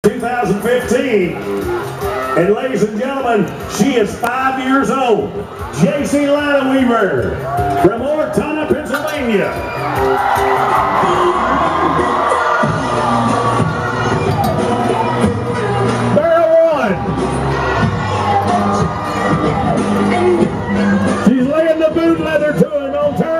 2015. And ladies and gentlemen, she is 5 years old. JC Lanaweaver from Ortona, Pennsylvania. Barrel one. She's laying the boot leather to him on turn.